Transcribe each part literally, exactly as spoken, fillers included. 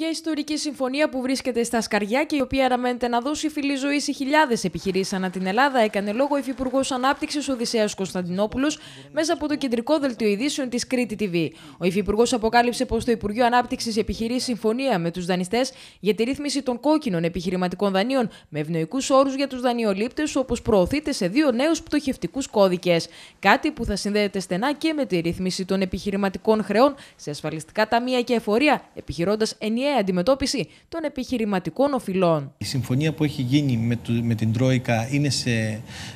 Για ιστορική συμφωνία που βρίσκεται στα σκαριά και η οποία αναμένεται να δώσει φυλή ζωή σε χιλιάδες επιχειρήσεις ανά την Ελλάδα, έκανε λόγο ο Υφυπουργός Ανάπτυξης Οδυσσέας Κωνσταντινόπουλος μέσα από το κεντρικό δελτίο ειδήσεων της Κρήτη τι βι. Ο Υφυπουργός αποκάλυψε πως το Υπουργείο Ανάπτυξης επιχειρεί συμφωνία με τους δανειστές για τη ρύθμιση των κόκκινων επιχειρηματικών δανείων με ευνοϊκούς όρους για τους δανειολήπτες, όπως προωθείται σε δύο νέους πτωχευτικούς κώδικες. Κάτι που θα συνδέεται στενά και με τη ρύθμιση των επιχειρηματικών χρεών σε ασφαλιστικά ταμεία και εφορία, επιχειρώντας ενιαία αντιμετώπιση των επιχειρηματικών οφειλών. Η συμφωνία που έχει γίνει με, το, με την Τρόικα είναι σε,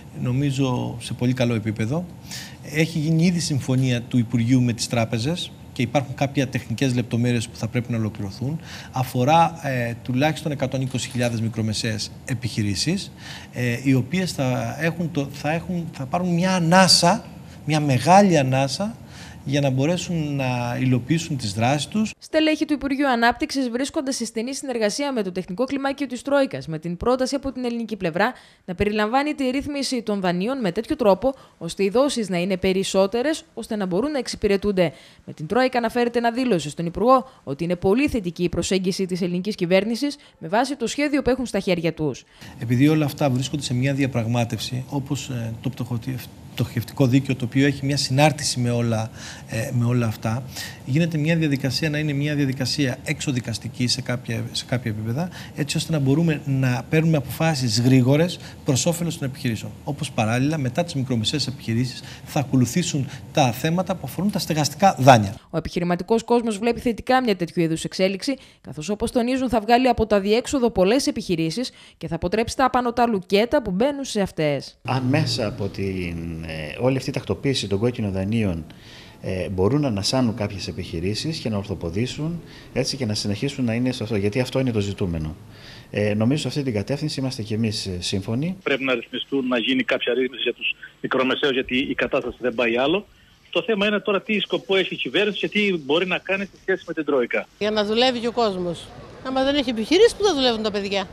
νομίζω, σε πολύ καλό επίπεδο. Έχει γίνει ήδη συμφωνία του Υπουργείου με τις τράπεζες και υπάρχουν κάποια τεχνικές λεπτομέρειες που θα πρέπει να ολοκληρωθούν. Αφορά ε, τουλάχιστον εκατόν είκοσι χιλιάδες μικρομεσαίες επιχειρήσεις, ε, οι οποίες θα, έχουν το, θα, έχουν, θα πάρουν μια ανάσα, μια μεγάλη ανάσα, για να μπορέσουν να υλοποιήσουν τις δράσεις τους. Στελέχη του Υπουργείου Ανάπτυξης βρίσκονται σε στενή συνεργασία με το τεχνικό κλιμάκιο της Τρόικας, με την πρόταση από την ελληνική πλευρά να περιλαμβάνει τη ρύθμιση των δανείων με τέτοιο τρόπο, ώστε οι δόσεις να είναι περισσότερες, ώστε να μπορούν να εξυπηρετούνται. Με την Τρόικα αναφέρεται να δήλωσε στον Υπουργό ότι είναι πολύ θετική η προσέγγιση της ελληνικής κυβέρνησης με βάση το σχέδιο που έχουν στα χέρια τους. Επειδή όλα αυτά βρίσκονται σε μια διαπραγμάτευση, όπως το πτωχευτικό δίκαιο, το οποίο έχει μια συνάρτηση με όλα, ε, με όλα αυτά, γίνεται μια διαδικασία να είναι μια διαδικασία εξοδικαστική σε κάποια, σε κάποια επίπεδα, έτσι ώστε να μπορούμε να παίρνουμε αποφάσεις γρήγορες προς όφελος των επιχειρήσεων. Όπως παράλληλα, μετά τις μικρομεσαίες επιχειρήσεις, θα ακολουθήσουν τα θέματα που αφορούν τα στεγαστικά δάνεια. Ο επιχειρηματικός κόσμος βλέπει θετικά μια τέτοιου είδους εξέλιξη, καθώς όπως τονίζουν θα βγάλει από τα διέξοδο πολλές επιχειρήσεις και θα αποτρέψει τα απανωτά λουκέτα που μπαίνουν σε αυτές. Αν μέσα από την Ε, όλη αυτή η τακτοποίηση των κόκκινων δανείων ε, μπορούν να ανασάνουν κάποιες επιχειρήσεις και να ορθοποδήσουν έτσι και να συνεχίσουν να είναι σε αυτό, γιατί αυτό είναι το ζητούμενο. Ε, νομίζω σε αυτή την κατεύθυνση είμαστε και εμείς σύμφωνοι. Πρέπει να ρυθμιστούν, να γίνει κάποια ρύθμιση για τους μικρομεσαίους, γιατί η κατάσταση δεν πάει άλλο. Το θέμα είναι τώρα τι σκοπό έχει η κυβέρνηση και τι μπορεί να κάνει σε σχέση με την Τρόικα. Για να δουλεύει και ο κόσμος. Άμα δεν έχει επιχειρήσεις, πού θα δουλεύουν τα παιδιά?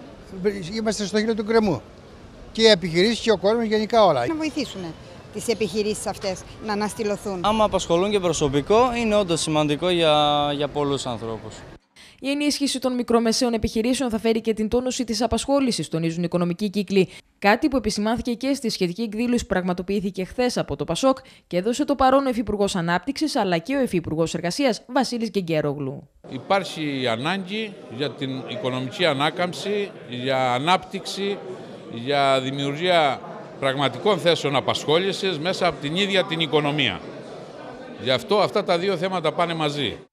Είμαστε στο χείλο του γκρεμού. Και οι επιχειρήσεις και ο κόσμος γενικά όλα. Να βοηθήσουν τις επιχειρήσεις αυτές να αναστηλωθούν. Άμα απασχολούν και προσωπικό, είναι όντως σημαντικό για, για πολλούς ανθρώπους. Η ενίσχυση των μικρομεσαίων επιχειρήσεων θα φέρει και την τόνωση της απασχόλησης, τονίζουν οι οικονομικοί κύκλοι. Κάτι που επισημάνθηκε και στη σχετική εκδήλωση που πραγματοποιήθηκε χθες από το Πασόκ και έδωσε το παρόν ο Υφυπουργός Ανάπτυξης αλλά και ο Υφυπουργός Εργασίας Βασίλης Γκεγκέρογλου. Υπάρχει ανάγκη για την οικονομική ανάκαμψη, για ανάπτυξη, για δημιουργία πραγματικών θέσεων απασχόλησης μέσα από την ίδια την οικονομία. Γι' αυτό αυτά τα δύο θέματα πάνε μαζί.